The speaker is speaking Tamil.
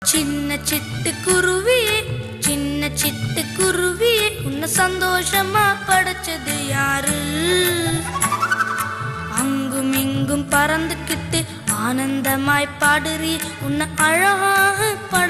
சின்ன சிட்டுக்குருவியே சின்ன சிட்டுக்குருவியே உன்னை சந்தோஷமா படைச்சது யாரு? அங்கும் இங்கும் பறந்துக்கிட்டு ஆனந்தமாய் பாடுறி உன்னை அழகாக